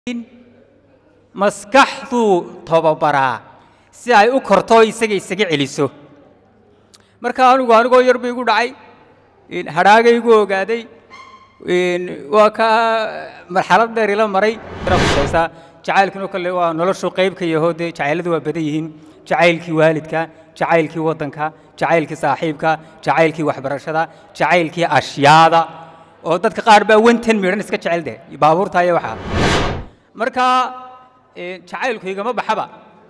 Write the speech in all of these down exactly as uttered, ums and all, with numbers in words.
maskaxdu tababaraa si ay u korto isaga isaga celiso marka anigu anigoo yar bay igu dhacay in hadhaagaygu ogaaday in waa ka marxalad dheer ila maray rafaysa jacaylkuna kale waa noloshu qayb ka yahay oo jacayladu waa badan yihiin jacaylkii waalidka jacaylkii wadanka jacaylkii saaxiibka jacaylkii waxbarashada jacaylkii ashyaada oo dadka qaar baa wantan miran iska jecel baabuurta iyo waxa marka jacaylku igama baxaba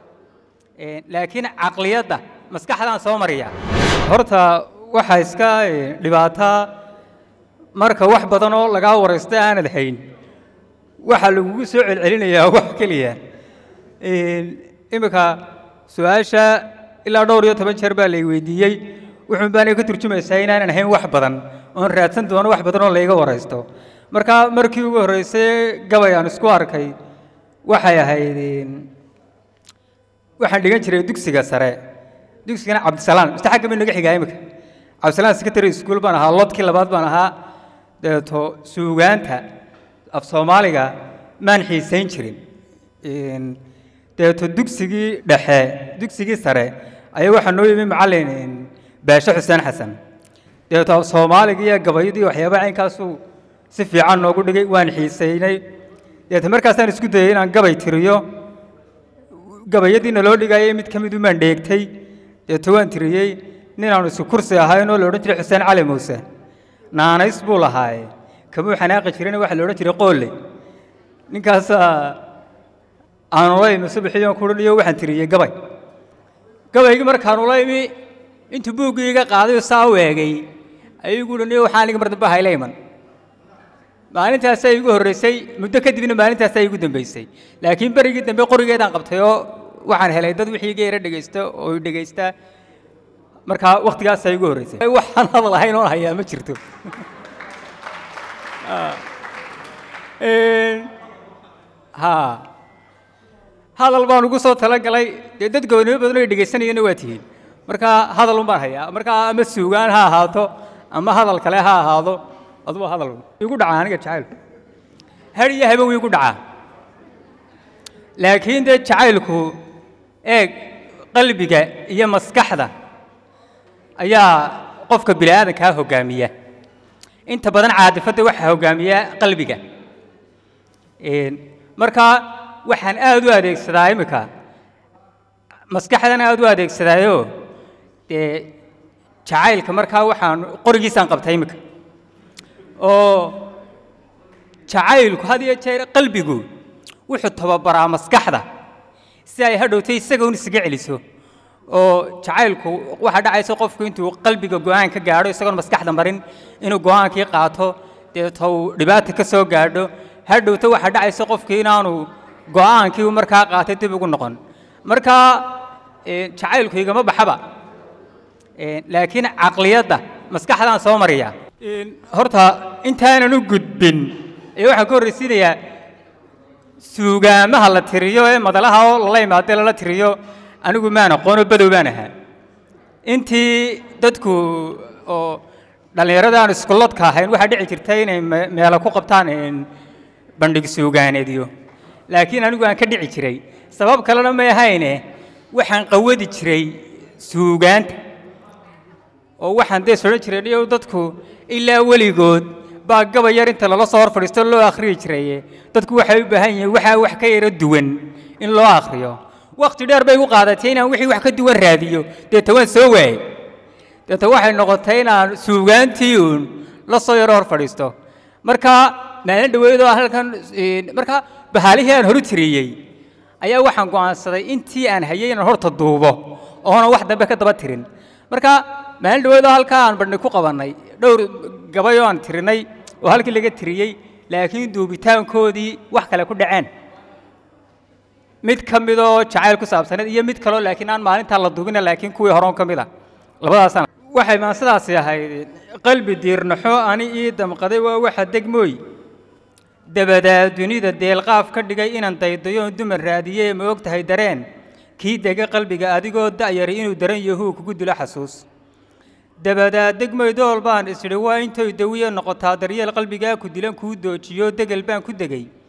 laakiin aqliyada maskaxdan soo mariya horta waxa iska dhibaato marka wax badan oo laga wareystay aanad hayn waxa lagu soo celcelinayaa wax kaliya ee imika su'aasha ilaa dhowr iyo toban jeer baa la weydiiyay wuxuu baan ka turjumaysaa inaan hayn wax badan oo raadsan doono wax badan oo layga wareysto marka markii ugu horeysay gabayaan isku arkay waxay ahaydeen waxaan dhigan jiray dugsiga sare dugsigana Cabdisalaam istaxaga min naga xigay imika Cabdisalaam secondary school baan ahaa lodkii labaad baan ahaa deeto suugaanta af Soomaaliga maan xiisayn jirin in deeto dugsigii dhexe dugsigii sare ayaa waxa noo yimi macallin Baasha Xuseen Xasan deeto af Soomaaliga iyo gabayadii waxyaabo aynkaas si fiican noogu dhigay waan xiisaynay deeto markaas aan isku dayay inaan gabay tiriyo gabayadiina loo dhigay mid kamid u maan dheegtay deeto waan tiriyay ninaan isku kursi ahayn oo la oran jiray Xuseen Cali Muuse naanays buu lahaay kamuu xanaaqi jireen waxa la oran jiray qoole ninkaas aan way masbixiyo ku dhaliyo waxaan tiriyay gabay gabayga markaan u leeymi inta buugiga qaaday saa weegay ayagu dhaniyo waxaan iga martaba haylayman maalintaas ay igu horeysay muddo kadibna maalintaas ay igu dambeysay laakiin barigii dambe qorigeedaan qabtay oo waxaan helay dad wixii geera dhageysta oo dhageysta marka waqtigaas ay igu horeysay waxaan hadal ahayn oo hayaa ma jirto ee ha hadal baan ugu soo tala galay dad go'aano badan oo dhageysanayna waa tihiin marka hadal u baan hayaa marka ama suugaan ha ahaato ama hadal kale ha ahaado adoo hadal igu dhacay aniga jacayl hariya habeen igu dhacay laakiin de jacaylku eeg qalbiga iyo maskaxda ayaa qofka bini'aadanka hogaamiya inta badan caadifada waxa hogaamiya qalbiga ee marka waxaan aad u adeegsadaa imika maskaxdana aad u adeegsadaayo de jacaylka marka waxaan qorigiisaan qabtay imika oo jacaylku had iyo jeer qalbigu wuxuu tababaraa maskaxda si ay hadhowtay isaga uu isaga celiso oo jacaylku waxa dhacaysa qofku intuu qalbiga go'aan ka gaaro isagoo maskaxda marin inuu go'aankii qaato deeto dhibaato ka soo gaadho hadhowta waxa dhacaysa qofku inaanu go'aankii uu markaa qaatay dib ugu noqon marka jacaylku igama baxaba laakiin aqliyada maskaxdan soo mariya horta intaanan u gudbin ee waxa ka horreysiinaya suugaamaha la tiriyo ee madalaha oo la yimaado la tiriyo anigu ma aqoon badow baan ahaa intii dadku oo dhalinyarada aan iskuuladka ahayn waxa dhici jirtay inay meel ku qabtaan in bandhig suugaaneediyo laakiin anigu aan ka dhici jiray sabab kalena ma ahayne waxaan qawadi jiray suugaanta oo waxaan de soo jiray iyo dadku ilaa waligood baa gabay yar inta la soo hor fadhiisto loo akhriyo jiray dadku waxay u baahan yihiin waxa wax ka yara duwan in loo akhriyo waqti dheer bay u qaadatay inaan wixii wax ka duwan raadiyo deeto waan soo waayay deeto waxay noqotay inaan suugaantii uun la soo yar hor fadhiisto marka maalin dhaweedo halkan marka bahaalihii aan hor tiriyay ayaa waxaan go'aansaday intii aan hayay inaan horta duubo oo wax dambe ka daba tirin marka maalin dhaweedo halka aan badhnay ku qabanay dhowr gabay oo aan tirinay oo halkii laga tiriyay laakiin duubitaankoodii wax kale ku dhaceen mid kamid oo jacayl ku saabsaneed iyo mid kale laakiin aan maalinta la duubina laakiin kuwii hore kamid ah labadaas waxay ma sidaas ahayd qalbi diirnaxo ani ii damqaday waa waxa degmooy dabada dunida deelqaaf ka dhigay inaan daydayo dumar raadiyay ma og tahay dareen kii dega qalbiga adigoo da'yari inuu daran yahay kugu dilo xasuus dabada degmooy dool baan isdhi waa intay dawiye noqotaa daryeel qalbiga ku dilan ku doojiyo degal baan ku degay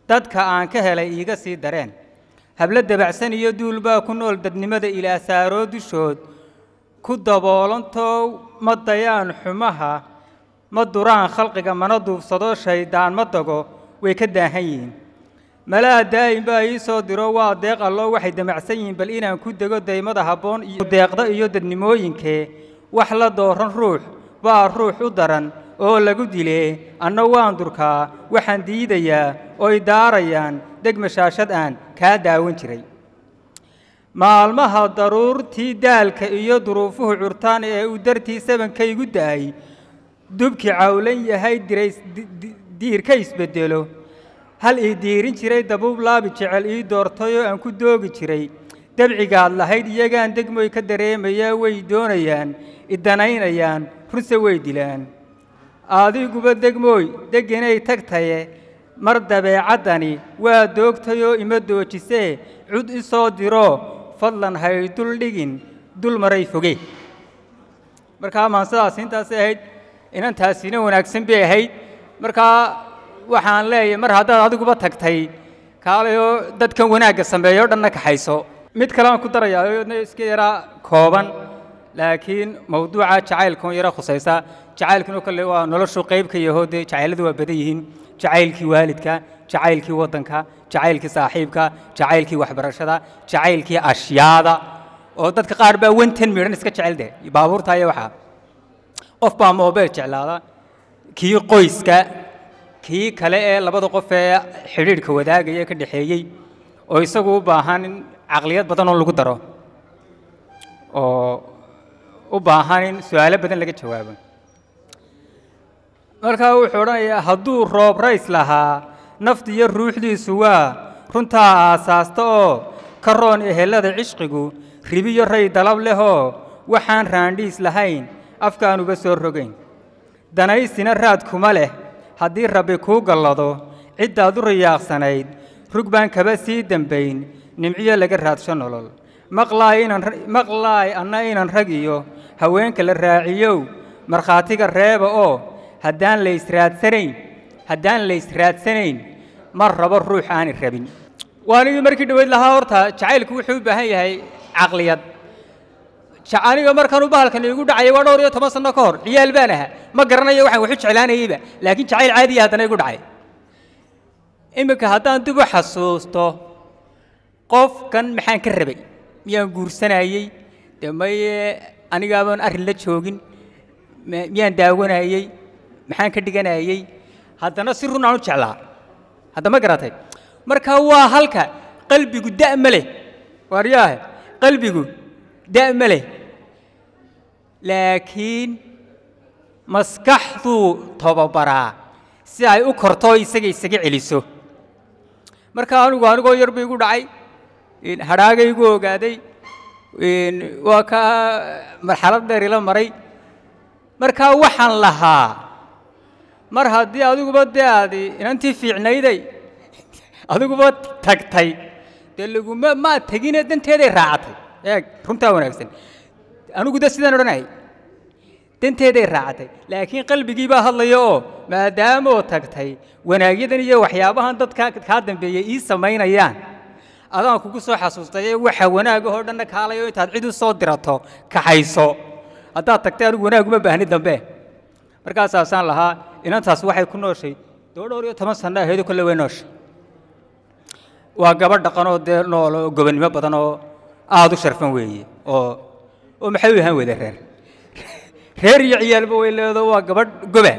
dadka aan ka helay iiga sii dareen habla dabacsan iyo duul baa ku nool dadnimada ilaa saaroo dushood ku daboolantow ma dayaan xumaha ma duraan khalqiga mana duubsado shaydaan ma dago way ka daahan yihiin malaa daa'im baa ii soo diro waa deeq allo waxay damacsan yihiin bal inaan ku dego daymada habboon iyo deeqda iyo dadnimooyinkee wax la dooran ruux waa ruux u daran oo lagu dilee anna waan durkaa waxaan diidayaa oy daarayaan degmashaashad aan kaa daawan jiray maalmaha daruurtii daalka iyo duruufuhu curtaan ee uu dartii sabankaygu da'ay dubkii cawlan yahay diirka isbeddelo hal ii diirin jiray dabuub laabi jecel ii doortayoo aan ku doogi jiray dabcigaad lahayd iyagaan degmoy ka dareemayaa way doonayaan idanaynayaan runse way dilaan adiguba degmooy deganay tagtaye mar dabeecaddani waa doogtayoo ima doojisee cud i soo diro fadlan hay dul dhigin dul maray foge markaa maansadaas intaasay ahayd inantaasina wanaagsan bay ahayd markaa waxaan leeyahay mar haddaad adiguba tagtay kaalayoo dadkan wanaagga sameeyo dhanna kaxayso mid kale aan ku darayaa iska yaraa kooban laakiin mawduuca jacaylkan yara khusaysa jacaylkan oo kale waa noloshu qayb ka yaho dee jacayladu waa badan yihiin jacaylkii waalidka jacaylkii waddanka jacaylkii saaxiibka jacaylkii waxbarashada jacaylkii ashyaada oo dadka qaar baa wantan midhan iska jecel dee baabuurta iyo waxaa qof baa moobeel jeclaada kii qoyska kii kale ee labada qof ee xidhiidhka wadaagaya ka dhaxeeyey oo isagu u baahan in caqliyad badan oo lagu daro oo u baahan in su'aalo badan laga jawaabo markaa wuxuu odhanayaa hadduu roob rays lahaa nafti iyo ruuxdiisu waa runtaa aasaasta oo ka roon ehelada cishqigu ribiyo ray dalab lehoo waxaan raandhiis lahayn afkaanuba soo rogayn danaysina raad kuma leh haddii rabbi kuu gallado ciddaad u riyaaqsanayd rug baan kaba sii dembayn nimciyo laga raadsho nolol maqlaay anna inan rag iyo haweenka la raaciyow markhaatiga reeba oo haddaan la israadsanayn haddaan la israadsanayn mar rabo ruux aanay rabin waanigii markii dhaweyd lahaa horta jacaylku wuxuu u baahan yahay caqliyad aniga markaan u bahalkan igu dhacay waa dhowr iyo toban sano ka hor ciyaal baan ahaa ma garanayo waxaan waxu jeclaanayeyba laakiin jacayl caadiya haddana igu dhacay iminka haddaan dib u xasuusto qofkan maxaan ka rabay miyaan guursanayey dee maye anigaabaan arrin la joogin miyaan daawanayey maxaan ka dhiganayey haddana si run aan u jeclaa hadda ma garatay marka waa halka qalbigu da' ma leh waaryaahe qalbigu da' ma leh laakiin maskaxduu tababaraa si ay u korto isaga isaga celiso marka anigu anigoo yar bay igu dhacay hadhaagay igu ogaaday waa ka marxalad dheer ila maray markaa waxaan lahaa mar haddii adiguba dee aad inantii fiicnayday adiguba tagtay dee laguma maa tegine danteeday raacatay eeg runtaa wanaagsan anigu de sidaan odhanayay danteeday raacatay laakiin qalbigii baa hadlaya oo maadaamoo tagtay wanaagyadan iyo waxyaabahan dadka kaa dambeeyey ii samaynayaan adaan kugu soo xasuustay waxa wanaagahoo dhanna kaalayo intaad cid u soo dirato kaxayso haddaad tagtay anigu wanaaguma baahni dambe markaasaasaan lahaa inantaas waxay ku nooshay doo dhowr iyo toban sanno aheedu kolle way nooshay waa gabadh dhaqanoo dee nool oo gobonnimo badan oo aada u sharfan weeye oo oo maxay u ahaan wada reer reer iyo ciyaalba way leedo waa gabadh goba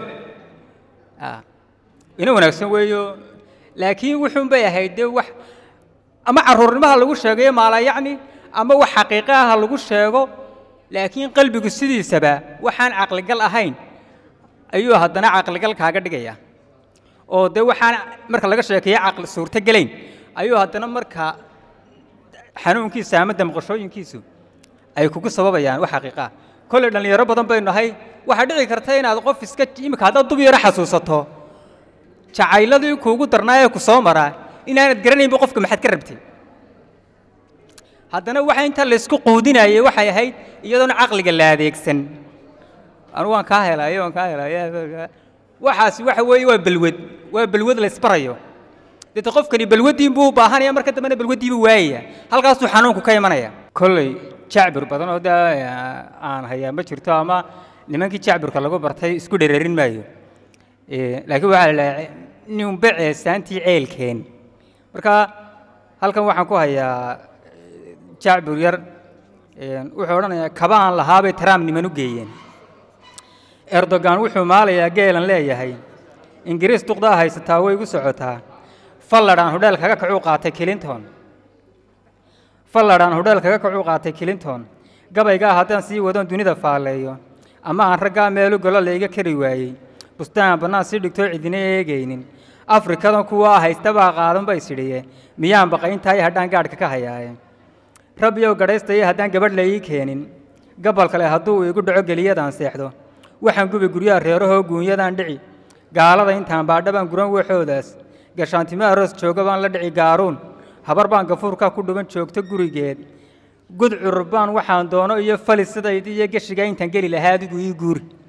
ina wanaagsan weeyo laakiin wuxuun bay ahayd dee wax ama carruurnimaha lagu sheegayo maalaa yacni ama wax xaqiiqa aha lagu sheego laakiin qalbigu sidiisaba waxaan caqligal ahayn ayuu haddana caqligal kaaga dhigaya oo dee waxaan marka laga sheekeeyo caqli suurto gelayn ayuu haddana marka xanuunkiisa ama damqashooyinkiisu ay kugu sababayaan wax xaqiiqa kolley dhallinyaro badan baynu nahay waxaa dhici karta inaad qof iska imika haddaad dub yaro xasuusato jacayladii kuugu darnaa ee ku soo maraa inaanad garanaynba qofka maxaad ka rabtay haddana waxa inta la isku quudinayay waxay ahayd iyadoona caqliga la adeegsan anu waan kaa helayo waan kaa helayo waxaasi waxa weeye waa balwad waa balwad la isbarayo dadka qofkani balwadiin buu u baahanaya marka dambena balwadiiba waayaya halkaasuu xanuunku ka imanaya kolley jacbir badan oo aan hayaa ma jirto ama nimankii jacbirka lagu bartay isku dhereerin maayo laakiin waxaa la nin baceesaantii ceelkeen marka halkan waxaan ku hayaa jacbir yar wuxuu odhanayaa kaba aan lahaabay Trump niman u geeyeen Erdogan wuxuu maalayaa geelan leeyahay Ingiriis duqdaa haysataa way ugu socotaa falladaan hodheel kaga kacuu qaatay Clinton falladaan hodheel kaga kacuu qaatay Clinton gabayga haddaan sii wadon dunida faaleeyo ama aan ragga meel u galo leeyga kari waayay bustaan banaan si dhigto cidina eegaynin Afrikadan kuwa haysta baa qaadan bay sidhiye miyaan baqayntaay hadaan gaadhka ka hayaayeen rabbiyo gadhaystay haddaan gabadh la ii keenin gabal kale hadduu igu dhaco geliyadaan seexdo waxaan gubi guryaha reeraho guunyadaan dhici gaalada intaan baadhabaan guran waxoodaas gashaantima aroos jooga baan la dhici gaaruun habar baan gafuurka ku dhuban joogto gurigeed gud curbaan waxaan doono iyo falisadayda iyo gashiga intaan geli lahaa adigu ii guuri